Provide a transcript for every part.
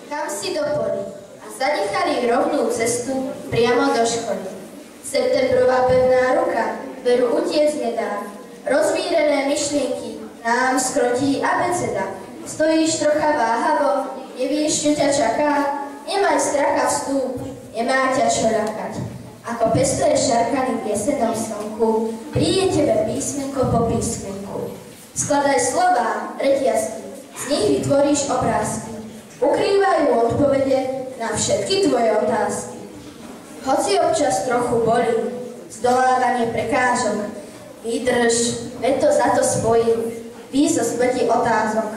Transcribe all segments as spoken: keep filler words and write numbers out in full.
kam si do polí a zanechali rovnú cestu priamo do školy. Septembrová pevná ruka veru utiec nedá, rozvírené myšlienky nám skrotí abeceda. Stojíš trocha váhavo, nevieš, čo ťa čaká, nemaj stracha vstúp, nemá ťa čo ľakať. Ako pestré šarkany v jesennom slnku, príde tebe písmenko po písmenku. Skladaj slová, reťazky, z nich vytvoríš obrázky. Ukrývajú odpovede na všetky tvoje otázky. Hoci občas trochu bolí zdolávanie prekážok, vydrž, veď to za to spojí, výzo smrti otázok.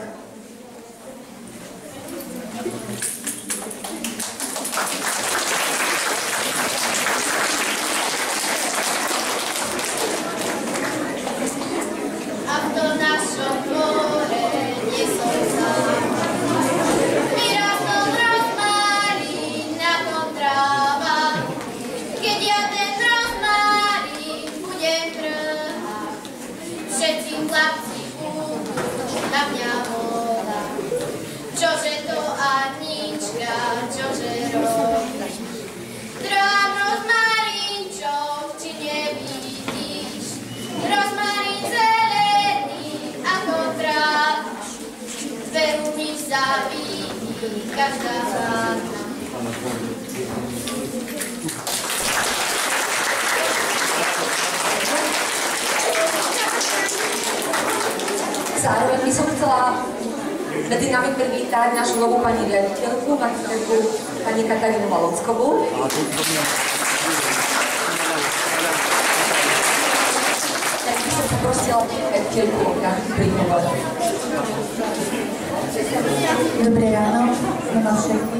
Čože to Anička, čože robíš? Drám rozmarinčov, či nevidíš? Rozmarín zelený ako tráva, zveru mi zavidí každá hladná. Zároveň by som chcela medzi nami privítať našu novú pani riaditeľku, magisterku pani Katarínu Malockovú. Tak by som poprosila riaditeľku na príhovor. Dobré ráno, znova všetkým.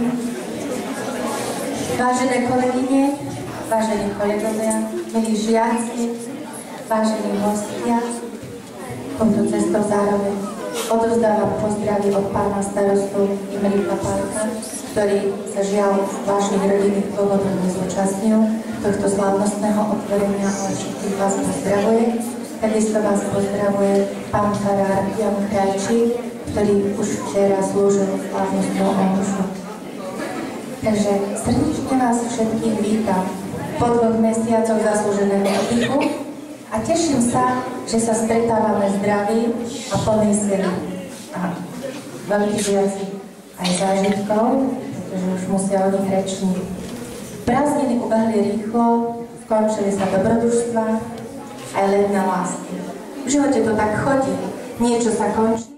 Vážené kolegyne, vážení kolegovia, milí žiaci, vážení hostia, touto cestou zároveň odovzdávam pozdravy od pána starostu Imrika Pálka, ktorý sa žiaľ vážnych rodinných dôvodov nezúčastnil tohto slávnostného otvorenia, ale všetkých vás pozdravuje. Takisto vás pozdravuje pán farár Jan Krajčík, ktorý už včera slúžil slávnostnú omšu. Takže srdečne vás všetkých vítam po dvoch mesiacoch zaslúženého oddychu a teším sa, že sa stretávame zdraví a plný sily. A veľký žiaci aj zážitkov, pretože už musia o nich rečniť. Prázdniny ubehli rýchlo, skončili sa dobrodružstva aj letné lásky. V živote to tak chodí, niečo sa končí.